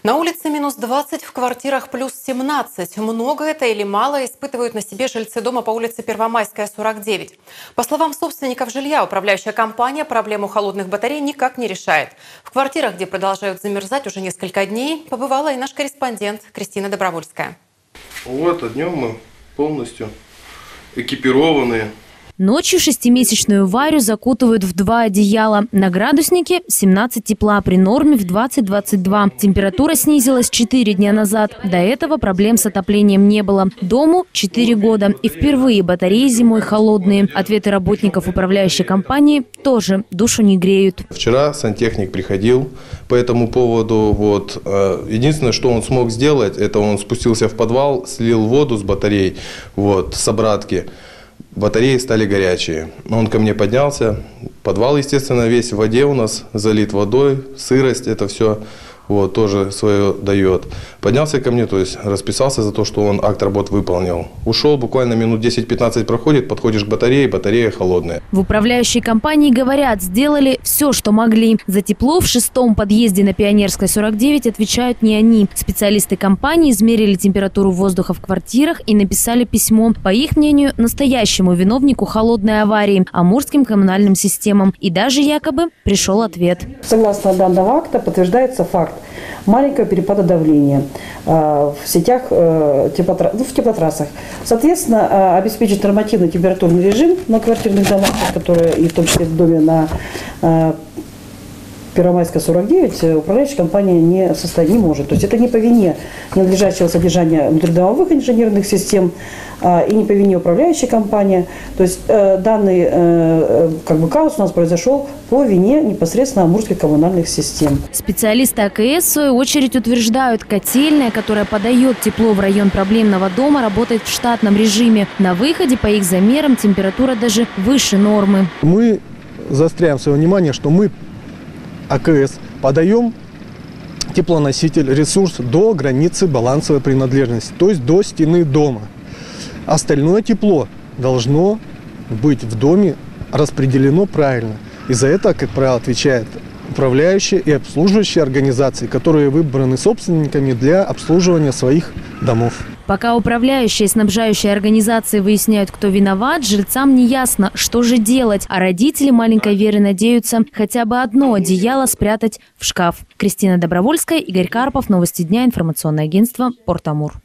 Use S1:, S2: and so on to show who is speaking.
S1: На улице минус 20, в квартирах плюс 17. Много это или мало, испытывают на себе жильцы дома по улице Первомайская, 49. По словам собственников жилья, управляющая компания проблему холодных батарей никак не решает. В квартирах, где продолжают замерзать уже несколько дней, побывала и наш корреспондент Кристина Добровольская.
S2: Вот, а днем мы полностью экипированные.
S3: Ночью 6-месячную Варю закутывают в 2 одеяла. На градуснике 17 тепла, при норме в 20-22. Температура снизилась 4 дня назад. До этого проблем с отоплением не было. Дому 4 года. И впервые батареи зимой холодные. Ответы работников управляющей компании тоже душу не греют.
S2: Вчера сантехник приходил по этому поводу. Единственное, что он смог сделать, это он спустился в подвал, слил воду с батарей, с обратки. Батареи стали горячие. Он ко мне поднялся. Подвал, естественно, весь в воде у нас, залит водой, сырость, это все тоже свое дает. Поднялся ко мне, то есть расписался за то, что он акт работ выполнил. Ушел, буквально минут 10-15 проходит, подходишь к батарее, батарея холодная.
S3: В управляющей компании говорят, сделали все, что могли. За тепло в 6-м подъезде на Пионерской, 49 отвечают не они. Специалисты компании измерили температуру воздуха в квартирах и написали письмо, по их мнению, настоящему виновнику холодной аварии – Амурским коммунальным системам. И даже якобы пришел ответ.
S4: Согласно данного акта подтверждается факт маленького перепада давления в сетях, в теплотрассах. Соответственно, обеспечить нормативный температурный режим на квартирных домах, которые и в том числе в доме на Первомайская, 49, управляющая компания не может. То есть это не по вине ненадлежащего содержания внутридомовых инженерных систем и не по вине управляющей компании. То есть данный хаос у нас произошел по вине непосредственно Амурских коммунальных систем.
S3: Специалисты АКС в свою очередь утверждают, котельная, которая подает тепло в район проблемного дома, работает в штатном режиме. На выходе, по их замерам, температура даже выше нормы.
S5: Мы заостряем свое внимание, что мы АКС подаем теплоноситель, ресурс до границы балансовой принадлежности, то есть до стены дома. Остальное тепло должно быть в доме распределено правильно. И за это, как правило, отвечают управляющие и обслуживающие организации, которые выбраны собственниками для обслуживания своих домов.
S3: Пока управляющие и снабжающие организации выясняют, кто виноват, жильцам не ясно, что же делать. А родители маленькой Веры надеются хотя бы одно одеяло спрятать в шкаф. Кристина Добровольская, Игорь Карпов, Новости дня, информационное агентство Порт Амур.